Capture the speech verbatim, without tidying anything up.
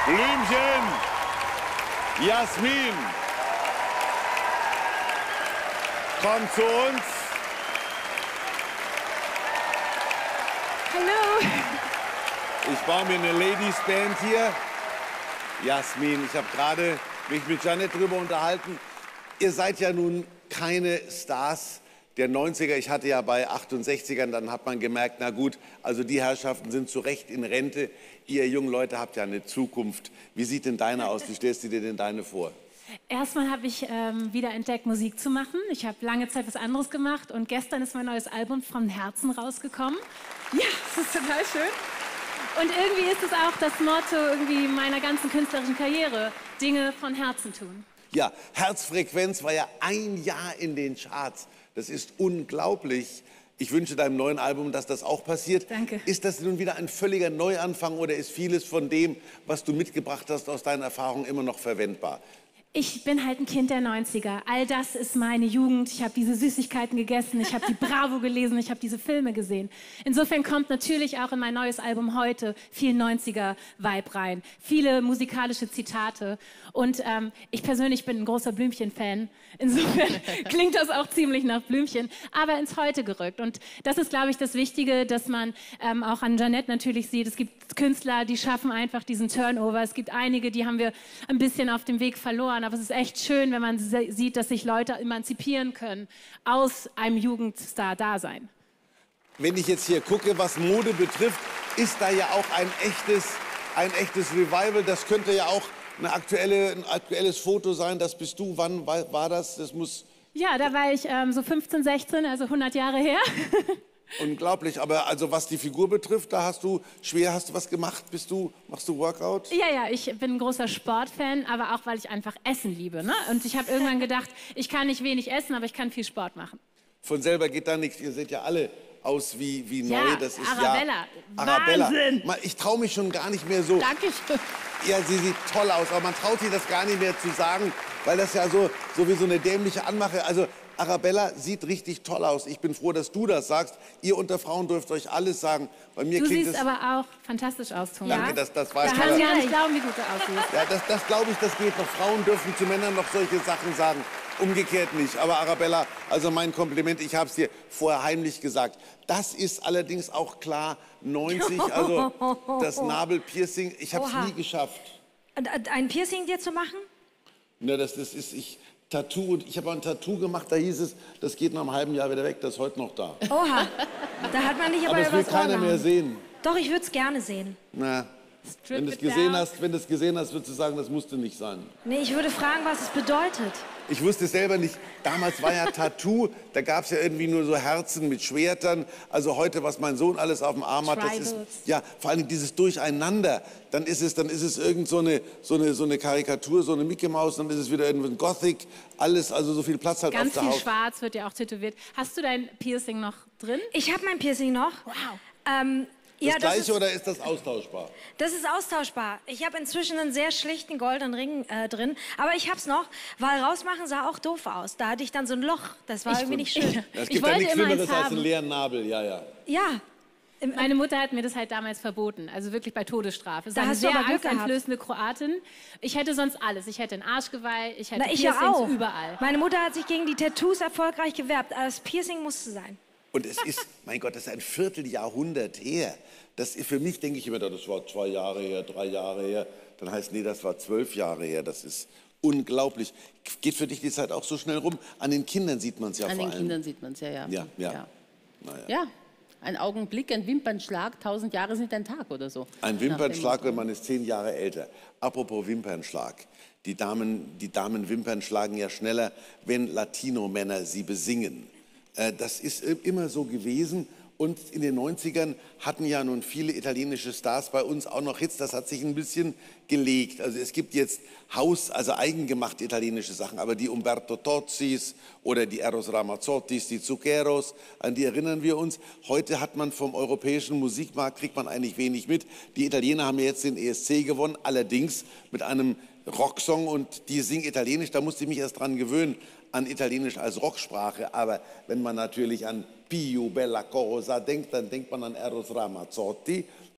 Blümchen, Jasmin, komm zu uns. Hallo. Ich baue mir eine Ladies Band hier. Jasmin, ich habe gerade mich mit Janet drüber unterhalten. Ihr seid ja nun keine Stars der neunziger. Ich hatte ja bei achtundsechzigern, dann hat man gemerkt, na gut, also die Herrschaften sind zu Recht in Rente. Ihr jungen Leute habt ja eine Zukunft. Wie sieht denn deine aus? Wie stellst du dir denn deine vor? Erstmal habe ich ähm, wieder entdeckt, Musik zu machen. Ich habe lange Zeit was anderes gemacht und gestern ist mein neues Album vom Herzen rausgekommen. Ja, das ist total schön. Und irgendwie ist es auch das Motto irgendwie meiner ganzen künstlerischen Karriere, Dinge von Herzen tun. Ja, Herzfrequenz war ja ein Jahr in den Charts. Das ist unglaublich. Ich wünsche deinem neuen Album, dass das auch passiert. Danke. Ist das nun wieder ein völliger Neuanfang oder ist vieles von dem, was du mitgebracht hast aus deinen Erfahrungen, immer noch verwendbar? Ich bin halt ein Kind der neunziger. All das ist meine Jugend. Ich habe diese Süßigkeiten gegessen, ich habe die Bravo gelesen, ich habe diese Filme gesehen. Insofern kommt natürlich auch in mein neues Album heute viel neunziger-Vibe rein. Viele musikalische Zitate. Und ähm, ich persönlich bin ein großer Blümchen-Fan. Insofern klingt das auch ziemlich nach Blümchen, aber ins Heute gerückt. Und das ist, glaube ich, das Wichtige, dass man ähm, auch an Jeanette natürlich sieht. Es gibt Künstler, die schaffen einfach diesen Turnover. Es gibt einige, die haben wir ein bisschen auf dem Weg verloren. Aber es ist echt schön, wenn man sieht, dass sich Leute emanzipieren können aus einem Jugendstar-Dasein. Wenn ich jetzt hier gucke, was Mode betrifft, ist da ja auch ein echtes, ein echtes Revival. Das könnte ja auch eine aktuelle, ein aktuelles Foto sein. Das bist du. Wann war, war das? Das muss... Ja, da war ich ähm, so fünfzehn, sechzehn, also hundert Jahre her. Unglaublich, aber also was die Figur betrifft, da hast du schwer, hast du was gemacht? Bist du, machst du Workout? Ja, ja, ich bin ein großer Sportfan, aber auch, weil ich einfach Essen liebe. Ne? Und ich habe irgendwann gedacht, ich kann nicht wenig essen, aber ich kann viel Sport machen. Von selber geht da nichts. Ihr seht ja alle aus wie, wie neu. Ja, Das ist Arabella. Ja, Arabella. Wahnsinn. Ich traue mich schon gar nicht mehr so. Dankeschön. Ja, sie sieht toll aus, aber man traut sich das gar nicht mehr zu sagen, weil das ja so, so wie so eine dämliche Anmache. Also Arabella sieht richtig toll aus. Ich bin froh, dass du das sagst. Ihr unter Frauen dürft euch alles sagen. Bei mir du klingt siehst es aber auch fantastisch aus, Thomas. Danke, das, das war Da kann ich gar nicht glauben, wie gut du aussiehst. Ja, das, das glaube ich, das geht noch. Frauen dürfen zu Männern noch solche Sachen sagen. Umgekehrt nicht. Aber Arabella, also mein Kompliment, ich habe es dir vorher heimlich gesagt. Das ist allerdings auch klar neunzig, also das Nabelpiercing. Ich habe es nie geschafft. Ein Piercing dir zu machen? Na, das, das ist ich. Tattoo, und ich habe ein Tattoo gemacht, da hieß es, das geht nach einem halben Jahr wieder weg, das ist heute noch da. Oha, da hat man nicht aber, aber es will keiner mehr sehen. Doch, ich würde es gerne sehen. Na, wenn du es gesehen hast, wenn du es gesehen hast, würdest du sagen, das musste nicht sein. Nee, ich würde fragen, was es bedeutet. Ich wusste es selber nicht. Damals war ja Tattoo, da gab es ja irgendwie nur so Herzen mit Schwertern. Also heute, was mein Sohn alles auf dem Arm hat, das ist, ja, vor allem dieses Durcheinander. Dann ist es, dann ist es irgend so eine, so eine, so eine Karikatur, so eine Mickey Maus, dann ist es wieder irgendein Gothic. Alles, also so viel Platz halt Ganz auf der viel Haut. Schwarz wird ja auch tätowiert. Hast du dein Piercing noch drin? Ich habe mein Piercing noch. Wow. Ähm, Das ja, gleiche das ist, oder ist das austauschbar? Das ist austauschbar. Ich habe inzwischen einen sehr schlichten goldenen Ring äh, drin, aber ich hab's noch, weil rausmachen sah auch doof aus. Da hatte ich dann so ein Loch, das war Ich- irgendwie nicht schön. Es Ich gibt ja wollte nichts immer Schlimmeres eins als haben. einen leeren Nabel, ja, ja. Ja, im, Meine Mutter hat mir das halt damals verboten, also wirklich bei Todesstrafe. Es Da war eine hast du sehr aber Glück angsteinflößende Kroatin. Ich hätte sonst alles. Ich hätte ein Arschgeweih, ich hätte na, ich ja Piercings auch. überall. Meine Mutter hat sich gegen die Tattoos erfolgreich gewerbt, aber das Piercing musste sein. Und es ist, mein Gott, das ist ein Vierteljahrhundert her. Das, für mich denke ich immer, das war zwei Jahre her, drei Jahre her. Dann heißt, nee, das war zwölf Jahre her. Das ist unglaublich. Geht für dich die Zeit auch so schnell rum? An den Kindern sieht man es ja An vor den allem. Kindern sieht man es, ja, ja. Ja, ja. Ja. Naja. Ja, ein Augenblick, ein Wimpernschlag, tausend Jahre sind ein Tag oder so. Ein Wimpernschlag, wenn man ist zehn Jahre älter. Apropos Wimpernschlag. Die Damen, die Damen Wimpern schlagen ja schneller, wenn Latino-Männer sie besingen. Äh, das ist immer so gewesen. Und in den neunzigern hatten ja nun viele italienische Stars bei uns auch noch Hits. Das hat sich ein bisschen gelegt. Also es gibt jetzt Haus, also eigengemachte italienische Sachen. Aber die Umberto Tozzis oder die Eros Ramazzottis, die Zuccheros, an die erinnern wir uns. Heute hat man vom europäischen Musikmarkt, kriegt man eigentlich wenig mit. Die Italiener haben ja jetzt den E S C gewonnen, allerdings mit einem Rocksong, und die singen Italienisch. Da musste ich mich erst dran gewöhnen, an Italienisch als Rocksprache. Aber wenn man natürlich an Più bella cosa denkt, dann denkt man an Eros Ramazzotti